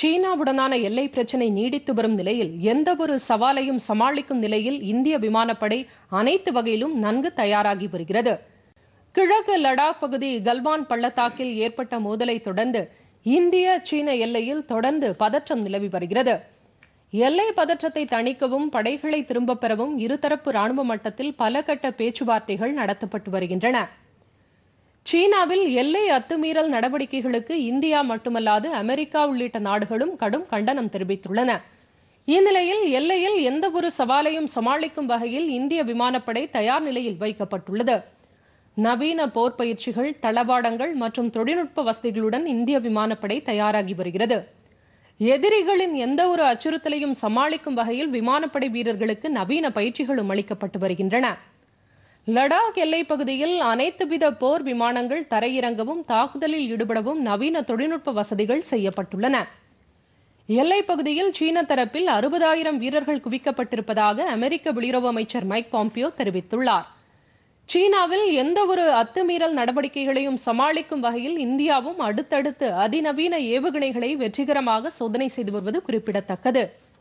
சீனாவுடனான எல்லை பிரச்சினை நீடித்து வரும் நிலையில் எந்தவொரு சவாலையும் சமாளிக்கும் நிலையில் இந்திய விமானப்படை அனைத்து வகையிலும் நன்கு தயாராகி வருகிறது. கிழக்கு லடாக் பகுதி கல்வான் பள்ளத்தாக்கில் ஏற்பட்ட மோதலை தொடர்ந்து இந்திய சீன எல்லையில் தொடர்ந்து பதற்றம் நிலவி வருகிறது. எல்லை பதற்றத்தை தணிக்கவும் படைகளை திரும்பப் பெறவும் இருதரப்பு ராணுவ மட்டத்தில் பல கட்ட பேச்சுவார்த்தைகள் நடத்தப்பட்டு வருகின்றன. சீனாவில் எல்லை அத்துமீறல் நடவடிக்கைகளுக்கு இந்தியா மட்டுமல்லாது அமெரிக்கா உள்ளிட்ட நாடுகளும் கடும் கண்டனம் தெரிவித்துள்ளன. இந்நிலையில் எல்லையில் எந்தவொரு சவாலையும் சமாளிக்கும் வகையில் இந்திய விமானப்படை தயார் நிலையில் வைக்கப்பட்டுள்ளது. நவீன போர் பயிற்சிகள், தளவாடங்கள் மற்றும் தொழில்நுட்ப வசதிகளுடன் இந்திய விமானப்படை தயாராகி வருகிறது. எதிரிகளின் எந்தவொரு அச்சுறுத்தலையும் சமாளிக்கும் வகையில் விமானப்படை வீரர்களுக்கு நவீன பயிற்சிகளும் அளிக்கப்பட்டு வருகின்றன. லடாக் எல்லைப் பகுதியில் அனைத்து வித போர் விமானங்கள் தரையிறங்கவும் தாக்குதலில் ஈடுபடவும் நவீன தொழில்நுட்ப வசதிகள் செய்யப்பட்டுள்ளன. எல்லைப் பகுதியில் சீன தரப்பில் 60,000 வீரர்கள் குவிக்கப்பட்டிருப்பதாக அமெரிக்க வெளியுறவு அமைச்சர் மைக் பாம்பியோ தெரிவித்துள்ளார். சீனாவில் எந்தவொரு அத்துமீறல் நடவடிக்கைகளையும் சமாளிக்கும் வகையில் இந்தியாவும் அடுத்தடுத்து அதிநவீன ஏவுகணைகளை வெற்றிகரமாக சோதனை செய்து வருவது குறிப்பிடத்தக்கது.